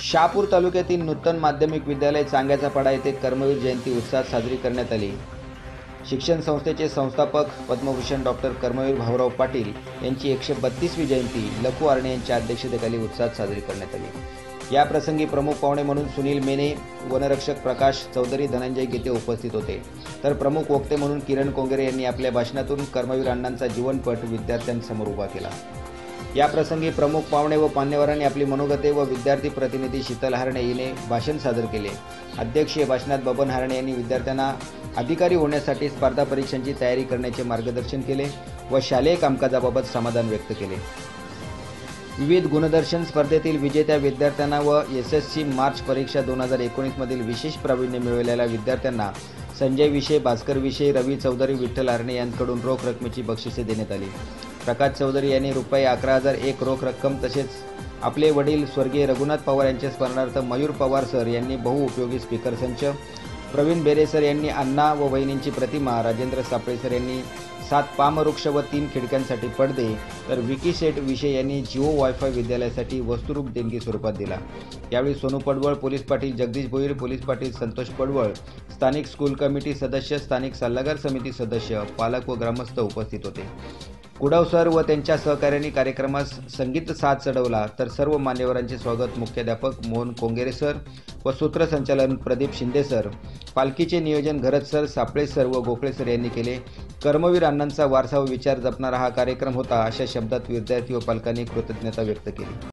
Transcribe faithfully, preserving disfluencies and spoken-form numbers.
शहापूर तालुक्यातील नूतन माध्यमिक विद्यालय चांग्याचापाडा येथे कर्मवीर जयंती उत्साहात साजरी करण्यात आली। शिक्षण संस्थेचे संस्थापक पद्मभूषण डॉक्टर कर्मवीर भाऊराव पाटील यांची एकशे बत्तीसवी जयंती लखू आर्णे यांच्या अध्यक्षतेखाली उत्साहात साजरी करण्यात आली। या प्रसंगी प्रमुख पाहुणे म्हणून सुनील मेने, वनरक्षक प्रकाश चौधरी, धनंजय गीते उपस्थित होते। तर प्रमुख वक्ते म्हणून किरण कोंगरे यांनी आपल्या भाषणातून कर्मवीर अण्णांचा जीवनपट विद्यार्थ्यांसमोर उभा केला। या प्रसंगी प्रमुख पाहुणे व मान्यवरांनी आपली मनोगते व विद्यार्थी प्रतिनिधी शीतल हारणे हिने भाषण सादर केले। अध्यक्षीय भाषणात बबन हारणे यांनी विद्यार्थ्यांना अधिकारी होण्यासाठी स्पर्धा परीक्षांची तयारी करण्याचे मार्गदर्शन केले व शालेय कामकाजाबाबत समाधान व्यक्त केले। विविध गुणदर्शन स्पर्धेतील विजेत्या विद्यार्थ्यांना व एस एस सी मार्च परीक्षा दोन हजार एकोणीस मधील विशेष प्रावीण्य मिळवलेल्या विद्यार्थ्यांना संजय विषय, भास्कर विषय, रवी चौधरी, विठ्ठल हारणे यांच्याकडून रोख रकमेची बक्षिसे देण्यात आली। प्रकाश चौधरी यांनी रुपये अकरा हजार एक रोख रक्कम तसेच आपले वडील स्वर्गीय रघुनाथ पवार यांच्या स्मरणार्थ मयूर पवार सर यांनी बहुउपयोगी स्पीकर संच, प्रवीण बेरे सर यांनी अण्णा व वहिनींची प्रतिमा, राजेंद्र सापळे सर यांनी सात पामवृक्ष व तीन खिडक्यांसाठी पडदे, तर विकी शेठ विषय यांनी जिओ वायफाय विद्यालयासाठी वस्तुरूप देणगी स्वरूपात दिला। यावेळी सोनू पडवळ, पोलीस पाटील जगदीश भोईर, पोलीस पाटील संतोष पडवळ, स्थानिक स्कूल कमिटी सदस्य, स्थानिक सल्लागार समिती सदस्य, पालक व ग्रामस्थ उपस्थित होते। कुडाव सर व त्यांच्या सहकार्यांनी कार्यक्रमास संगीत साथ चढवला। तर सर्व मान्यवरांचे स्वागत मुख्याध्यापक मोहन कोंगेरे सर व सूत्रसंचालन प्रदीप शिंदे सर, पालखीचे नियोजन घरत सर, सापळे सर व गोखळे सर यांनी केले। कर्मवीर अण्णांचा वारसा व विचार जपणारा हा कार्यक्रम होता, अशा शब्दात विद्यार्थी व पालकांनी कृतज्ञता व्यक्त केली।